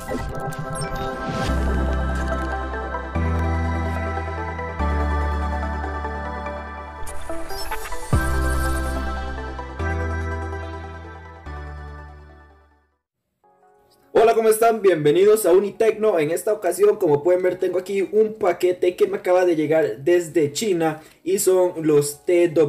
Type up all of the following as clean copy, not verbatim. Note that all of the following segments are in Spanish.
Hola, ¿cómo están? Bienvenidos a Unitecno. En esta ocasión, como pueden ver, tengo aquí un paquete que me acaba de llegar desde China y son los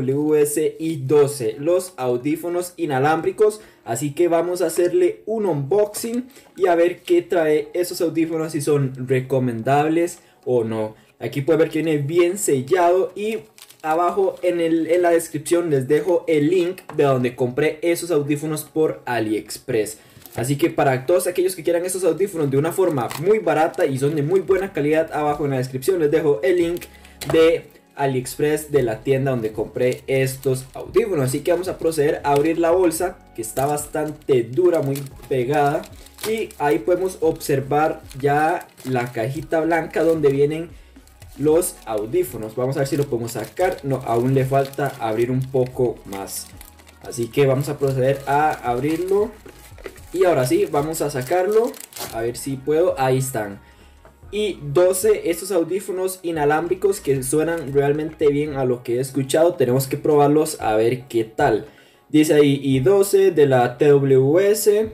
TWS-i12, los audífonos inalámbricos. Así que vamos a hacerle un unboxing y a ver qué trae esos audífonos, si son recomendables o no. Aquí pueden ver que viene bien sellado y abajo en la descripción les dejo el link de donde compré esos audífonos por AliExpress. Así que para todos aquellos que quieran estos audífonos de una forma muy barata y son de muy buena calidad, abajo en la descripción les dejo el link de AliExpress, de la tienda donde compré estos audífonos. Así que vamos a proceder a abrir la bolsa, que está bastante dura, muy pegada. Y ahí podemos observar ya la cajita blanca donde vienen los audífonos. Vamos a ver si lo podemos sacar. No, aún le falta abrir un poco más. Así que vamos a proceder a abrirlo. Y ahora sí, vamos a sacarlo. A ver si puedo. Ahí están. Y 12, estos audífonos inalámbricos que suenan realmente bien a lo que he escuchado. Tenemos que probarlos a ver qué tal. Dice ahí i12 de la TWS.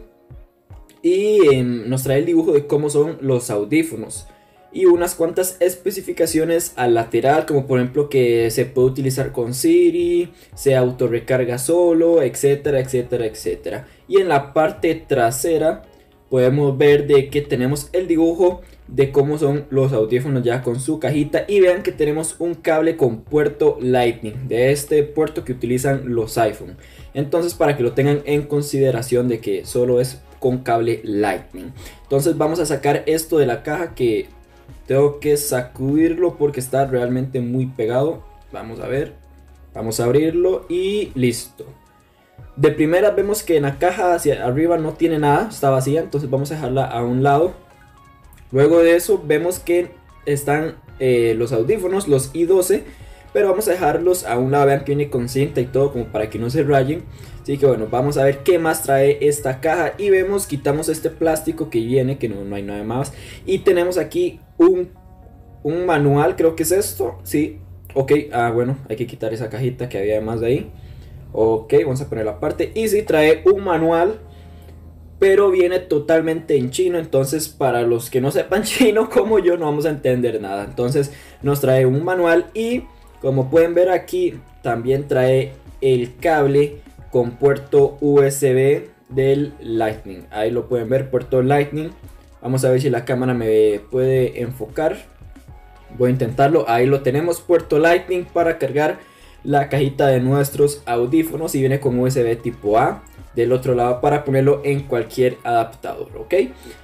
Y nos trae el dibujo de cómo son los audífonos. Y unas cuantas especificaciones al lateral, como por ejemplo que se puede utilizar con Siri, se autorrecarga solo, etcétera, etcétera, etcétera. Y en la parte trasera podemos ver de que tenemos el dibujo de cómo son los audífonos ya con su cajita. Y vean que tenemos un cable con puerto Lightning, de este puerto que utilizan los iPhone. Entonces, para que lo tengan en consideración de que solo es con cable Lightning. Entonces vamos a sacar esto de la caja, que tengo que sacudirlo porque está realmente muy pegado. Vamos a ver. Vamos a abrirlo y listo. De primera vemos que en la caja hacia arriba no tiene nada, está vacía. Entonces vamos a dejarla a un lado. Luego de eso vemos que están los audífonos, los i12. Pero vamos a dejarlos a un lado. Vean que viene con cinta y todo, como para que no se rayen. Así que bueno, vamos a ver qué más trae esta caja. Y vemos, quitamos este plástico que viene, que no hay nada más. Y tenemos aquí un manual, creo que es esto. Sí, ok, bueno, hay que quitar esa cajita que había más de ahí. Ok, vamos a poner la parte. Y sí, trae un manual, pero viene totalmente en chino. Entonces para los que no sepan chino como yo, no vamos a entender nada. Entonces nos trae un manual y, como pueden ver aquí, también trae el cable con puerto USB del Lightning. Ahí lo pueden ver, puerto Lightning. Vamos a ver si la cámara me puede enfocar. Voy a intentarlo. Ahí lo tenemos, puerto Lightning para cargar la cajita de nuestros audífonos. Y viene con USB tipo A del otro lado para ponerlo en cualquier adaptador, ¿ok?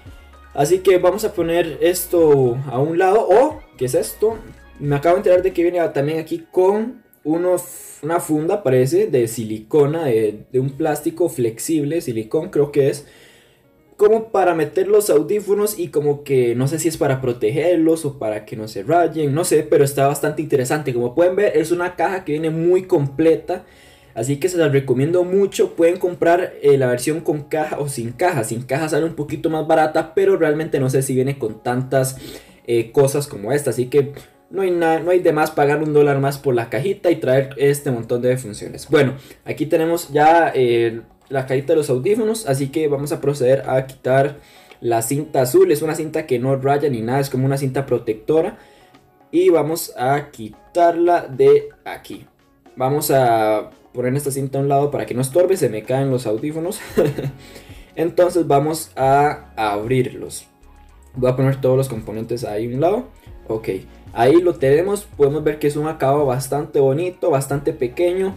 Así que vamos a poner esto a un lado. Oh, ¿qué es esto? Me acabo de enterar de que viene también aquí con una funda, parece, de silicona, de un plástico flexible, silicón creo que es, como para meter los audífonos. Y como que no sé si es para protegerlos o para que no se rayen, no sé, pero está bastante interesante. Como pueden ver, es una caja que viene muy completa, así que se las recomiendo mucho. Pueden comprar la versión con caja o sin caja. Sin caja sale un poquito más barata, pero realmente no sé si viene con tantas cosas como esta. Así que no hay de más pagar $1 más por la cajita y traer este montón de funciones. Bueno, aquí tenemos ya la cajita de los audífonos, así que vamos a proceder a quitar la cinta azul. Es una cinta que no raya ni nada, es como una cinta protectora. Y vamos a quitarla de aquí. Vamos a poner esta cinta a un lado para que no estorbe, se me caen los audífonos. Entonces vamos a abrirlos. Voy a poner todos los componentes ahí a un lado. Ok, ahí lo tenemos. Podemos ver que es un acabado bastante bonito, bastante pequeño.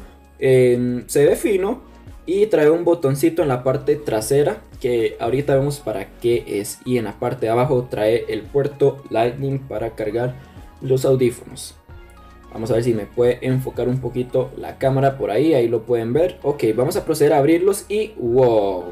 Se ve fino. Y trae un botoncito en la parte trasera, que ahorita vemos para qué es. Y en la parte de abajo trae el puerto Lightning para cargar los audífonos. Vamos a ver si me puede enfocar un poquito la cámara por ahí. Ahí lo pueden ver. Ok, vamos a proceder a abrirlos y wow.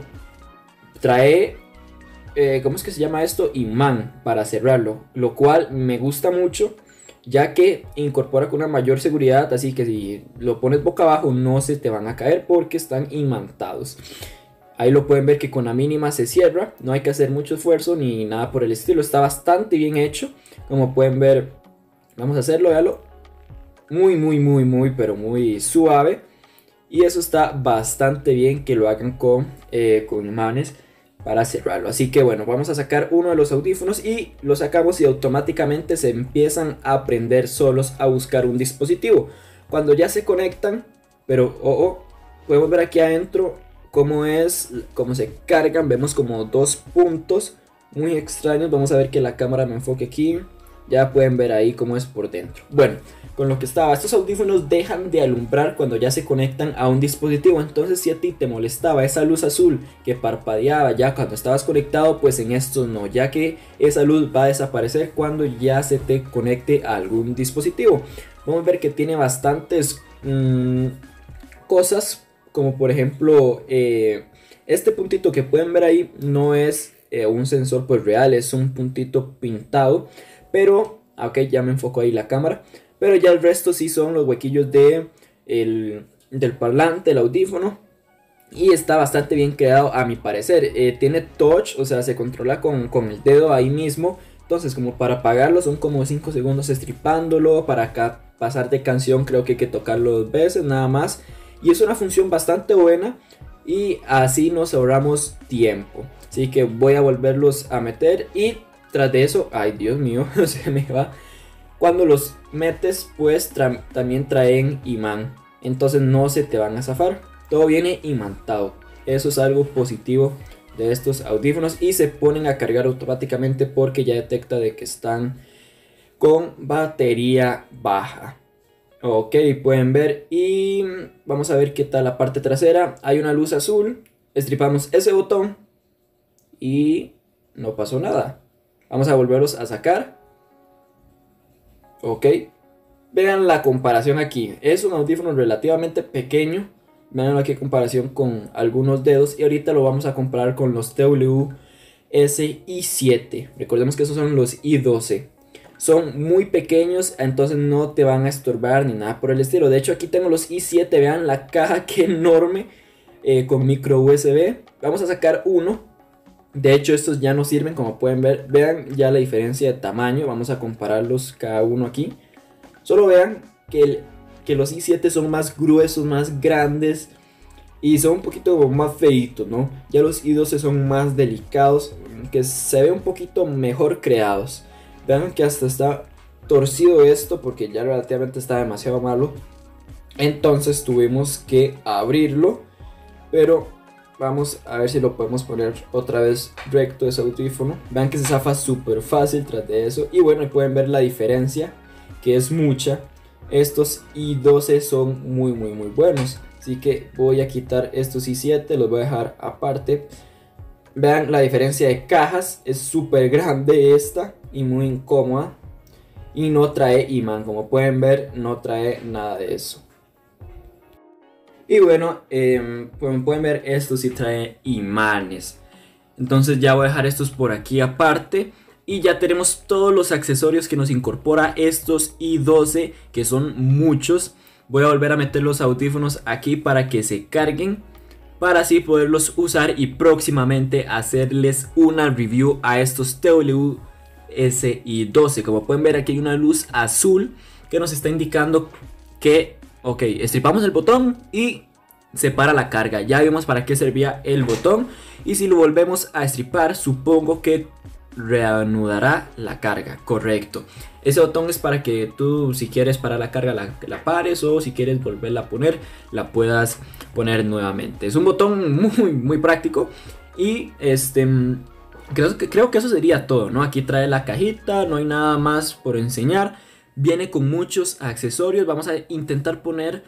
Trae ¿cómo es que se llama esto? Imán para cerrarlo, lo cual me gusta mucho, ya que incorpora con una mayor seguridad. Así que si lo pones boca abajo no se te van a caer porque están imantados. Ahí lo pueden ver que con la mínima se cierra, no hay que hacer mucho esfuerzo ni nada por el estilo, está bastante bien hecho. Como pueden ver, vamos a hacerlo, véalo, pero muy suave. Y eso está bastante bien que lo hagan con imanes para cerrarlo. Así que bueno, vamos a sacar uno de los audífonos y lo sacamos y automáticamente se empiezan a prender solos a buscar un dispositivo. Cuando ya se conectan, pero podemos ver aquí adentro cómo se cargan. Vemos como dos puntos muy extraños. Vamos a ver que la cámara me enfoque aquí. Ya pueden ver ahí cómo es por dentro. Bueno, con lo que estaba, estos audífonos dejan de alumbrar cuando ya se conectan a un dispositivo. Entonces si a ti te molestaba esa luz azul que parpadeaba ya cuando estabas conectado, pues en estos no, ya que esa luz va a desaparecer cuando ya se te conecte a algún dispositivo. Vamos a ver que tiene bastantes cosas, como por ejemplo este puntito que pueden ver ahí no es un sensor pues real, es un puntito pintado. Pero, ok, ya me enfocó ahí la cámara. Pero ya el resto sí son los huequillos del parlante, el audífono. Y está bastante bien creado a mi parecer. Tiene touch, o sea, se controla con el dedo ahí mismo. Entonces, como para apagarlo son como 5 segundos estripándolo. Para acá pasar de canción creo que hay que tocarlo 2 veces nada más. Y es una función bastante buena. Y así nos ahorramos tiempo. Así que voy a volverlos a meter y... tras de eso, ay Dios mío, se me va. Cuando los metes, pues también traen imán. Entonces no se te van a zafar. Todo viene imantado. Eso es algo positivo de estos audífonos. Y se ponen a cargar automáticamente porque ya detecta de que están con batería baja. Ok, pueden ver. Y vamos a ver qué tal la parte trasera. Hay una luz azul. Estripamos ese botón. Y no pasó nada. Vamos a volverlos a sacar. Ok. Vean la comparación aquí. Es un audífono relativamente pequeño. Vean aquí en comparación con algunos dedos. Y ahorita lo vamos a comparar con los TWS i7. Recordemos que esos son los i12. Son muy pequeños, entonces no te van a estorbar ni nada por el estilo. De hecho aquí tengo los i7. Vean la caja, qué enorme. Con micro USB. Vamos a sacar uno. De hecho estos ya no sirven, como pueden ver. Vean ya la diferencia de tamaño. Vamos a compararlos cada uno aquí. Solo vean que los i7 son más gruesos, más grandes. Y son un poquito más feitos, ¿no? Ya los i12 son más delicados, que se ve un poquito mejor creados. Vean que hasta está torcido esto, porque ya relativamente está demasiado malo. Entonces tuvimos que abrirlo. Pero... vamos a ver si lo podemos poner otra vez recto ese audífono. Vean que se zafa súper fácil tras de eso. Y bueno, pueden ver la diferencia, que es mucha. Estos i12 son muy buenos. Así que voy a quitar estos i7, los voy a dejar aparte. Vean la diferencia de cajas, es súper grande esta y muy incómoda. Y no trae imán, como pueden ver, no trae nada de eso. Y bueno, como pueden ver, esto sí trae imanes. Entonces ya voy a dejar estos por aquí aparte. Y ya tenemos todos los accesorios que nos incorpora estos i12, que son muchos. Voy a volver a meter los audífonos aquí para que se carguen, para así poderlos usar y próximamente hacerles una review a estos TWS i12. Como pueden ver, aquí hay una luz azul que nos está indicando que... ok, estripamos el botón y se para la carga. Ya vimos para qué servía el botón. Y si lo volvemos a estripar, supongo que reanudará la carga. Correcto. Ese botón es para que tú, si quieres parar la carga, la pares. O si quieres volverla a poner, la puedas poner nuevamente. Es un botón muy práctico. Y creo que eso sería todo, ¿no? Aquí trae la cajita. No hay nada más por enseñar. Viene con muchos accesorios. Vamos a intentar poner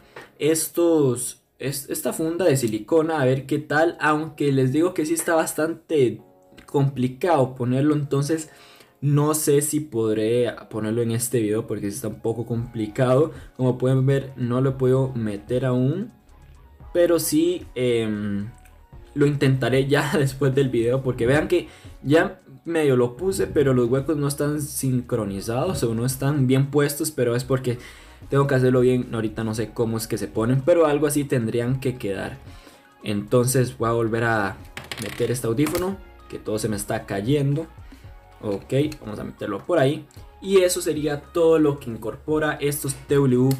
esta funda de silicona, a ver qué tal. Aunque les digo que sí está bastante complicado ponerlo. Entonces no sé si podré ponerlo en este video, porque sí está un poco complicado. Como pueden ver, no lo puedo meter aún, pero sí lo intentaré ya después del video. Porque vean que ya medio lo puse, pero los huecos no están sincronizados o no están bien puestos, pero es porque tengo que hacerlo bien. Ahorita no sé cómo es que se ponen, pero algo así tendrían que quedar. Entonces voy a volver a meter este audífono, que todo se me está cayendo. Ok, vamos a meterlo por ahí. Y eso sería todo lo que incorpora estos TWS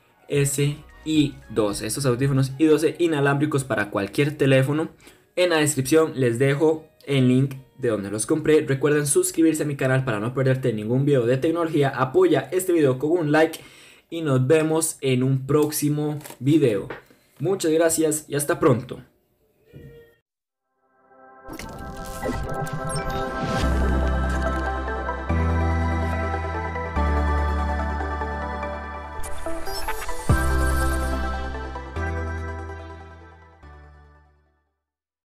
i12, estos audífonos i12 inalámbricos para cualquier teléfono. En la descripción les dejo el link de donde los compré. Recuerden suscribirse a mi canal para no perderte ningún video de tecnología. Apoya este video con un like y nos vemos en un próximo video. Muchas gracias y hasta pronto.